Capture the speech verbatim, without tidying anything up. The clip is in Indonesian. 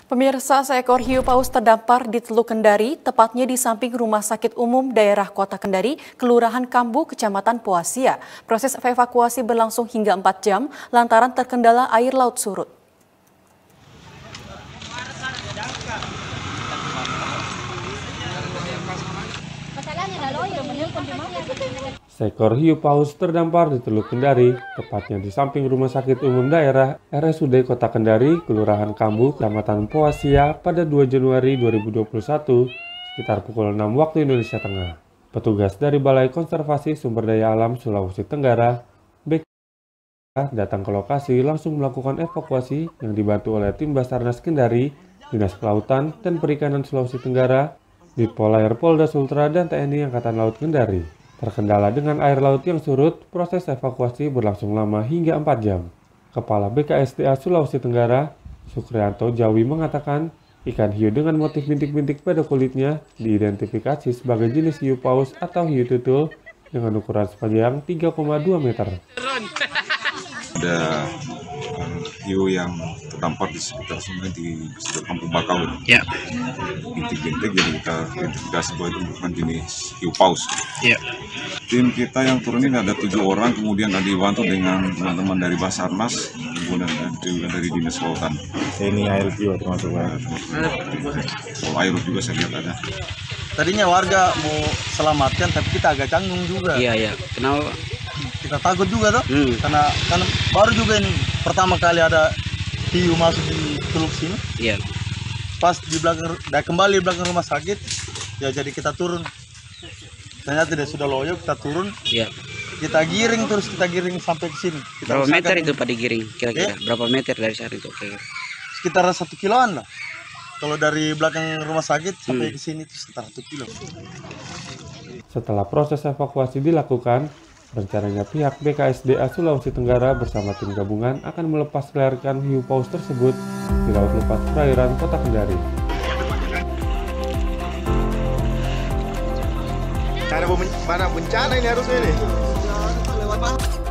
Pemirsa, seekor hiu paus terdampar di Teluk Kendari, tepatnya di samping Rumah Sakit Umum Daerah Kota Kendari, Kelurahan Kambu, Kecamatan Poasia. Proses evakuasi berlangsung hingga empat jam lantaran terkendala air laut surut. Seekor hiu paus terdampar di Teluk Kendari, tepatnya di samping Rumah Sakit Umum Daerah R S U D Kota Kendari, Kelurahan Kambu, Kecamatan Poasia pada dua Januari dua ribu dua puluh satu, sekitar pukul enam waktu Indonesia Tengah. Petugas dari Balai Konservasi Sumber Daya Alam Sulawesi Tenggara, B K S, datang ke lokasi langsung melakukan evakuasi yang dibantu oleh tim Basarnas Kendari, Dinas Kelautan dan Perikanan Sulawesi Tenggara, Ditpolair Polda Sultra dan T N I Angkatan Laut Kendari. Terkendala dengan air laut yang surut, proses evakuasi berlangsung lama hingga empat jam. Kepala B K S D A Sulawesi Tenggara, Sukrianto Jawi mengatakan, ikan hiu dengan motif bintik-bintik pada kulitnya diidentifikasi sebagai jenis hiu paus atau hiu tutul dengan ukuran sepanjang tiga koma dua meter. Ada hiu yang terdampar di sekitar sungai di sekitar Kampung Bakau. Ya. Bintik-bintik, jadi kita identifikasi bahwa itu bukan jenis hiu paus. Ya. Tim kita yang turun ini ada tujuh orang, kemudian ada dibantu dengan teman-teman dari Basarnas, kemudian juga dari Dinas Kelautan. Ini air juga termasuk ya. Kalau air juga saya lihat ada. Tadinya warga mau selamatkan, tapi kita agak canggung juga. Iya, iya. Kenapa? Kita takut juga tuh, hmm. karena kan baru juga ini pertama kali ada hiu masuk di teluk sini. Iya. Pas di belakang, dah kembali di belakang rumah sakit, ya jadi kita turun. Ternyata dia sudah loyo, kita turun. Iya. Kita giring terus, kita giring sampai ke sini. Kita Berapa meter itu Pak digiring kira-kira? Ya? Berapa meter dari saat itu? Kira-kira? Sekitar satu kiloan lah. Kalau dari belakang rumah sakit sampai hmm. ke sini itu sekitar satu kilo. Setelah proses evakuasi dilakukan, rencananya pihak B K S D A Sulawesi Tenggara bersama tim gabungan akan melepas liarkan hiu paus tersebut di laut lepas perairan Kota Kendari. Cara mana bencana ini harusnya ini?